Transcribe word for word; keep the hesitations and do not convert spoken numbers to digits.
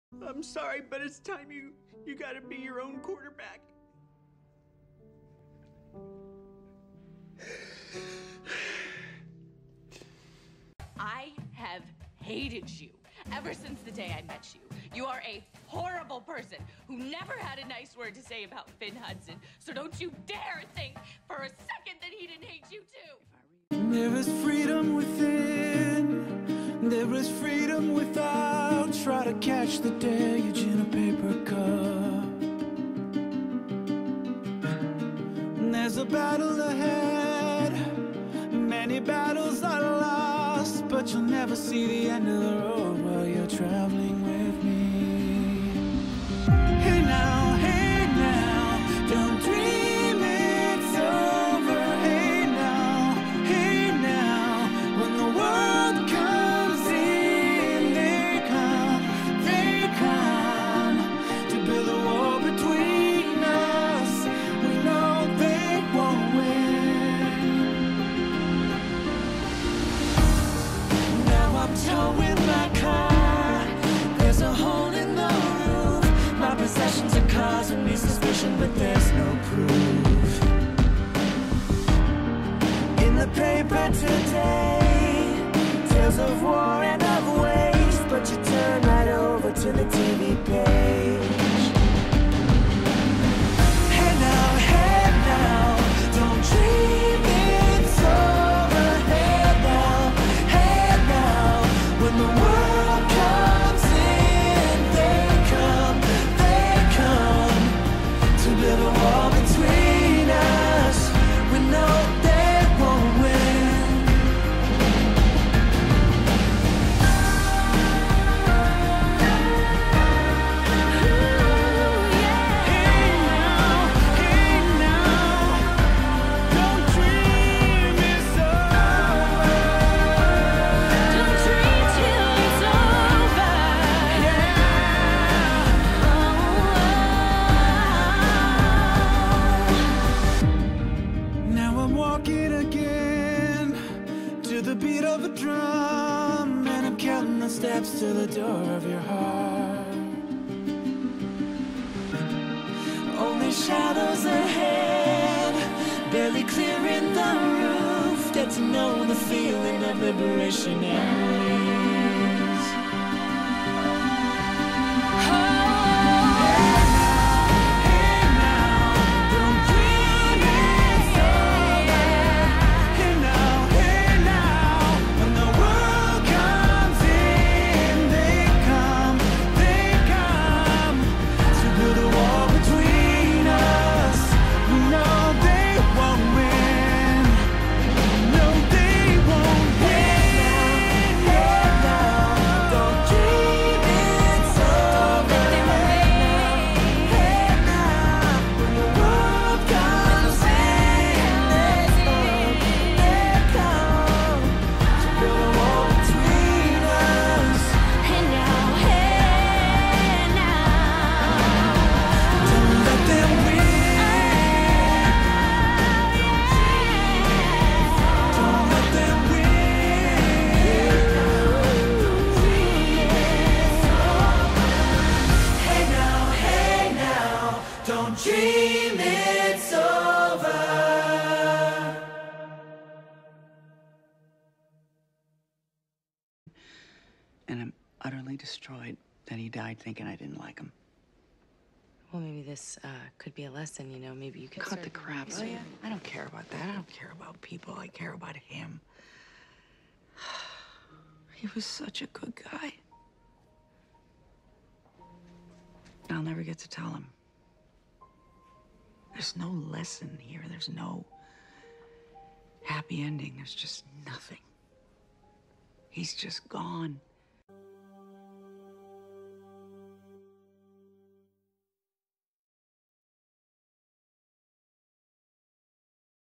I'm sorry, but it's time you you gotta be your own quarterback. I have hated you ever since the day I met you. You are a horrible person who never had a nice word to say about Finn Hudson, so don't you dare think for a second that he didn't hate you too. There is freedom within, there is freedom without. Try to catch the deluge in a paper cup. There's a battle ahead, many battles are lost, but you'll never see the end of the road while you're traveling with me. Hey now, hey now, don't dream it's over. Hey now, hey now, when the world comes in, they come, they come to build a wall between us. We know they won't win. Now I'm towing my car, there's a hole in the roof. My possessions are causing me suspicion, but there's no proof. In the paper today, tales of war and of waste, but you turn right over to the T V page. Hey now, hey now, don't dream it's over. Hey now, hey now, when the world comes in, they come, they come to build a wall between us. We know they won't win. Hey now, hey now, don't dream it's over. Don't dream till it's over. Now I'm walking again to the beat of a drum, and I'm counting the steps to the door of your heart. Only shadows ahead, barely clearing the roof. Get to know the feeling of liberation and release. Hey now, don't dream it's over. Hey now, hey now, when the world comes in, they come, they come to build a wall between us. We know they won't win. No, they won't win. Hey now, don't dream it's over. Hey now, when the world comes in, they come, they come to build a wall between us. Hey now, hey now, don't let them win. Don't let them win. Hey now, hey now, don't dream it's over. And I'm utterly destroyed that he died thinking I didn't like him. Well, maybe this uh, could be a lesson, you know, maybe you can Cut start the crap, will ya? I don't care about that. I don't care about people. I care about him. He was such a good guy. I'll never get to tell him. There's no lesson here. There's no happy ending. There's just nothing. He's just gone.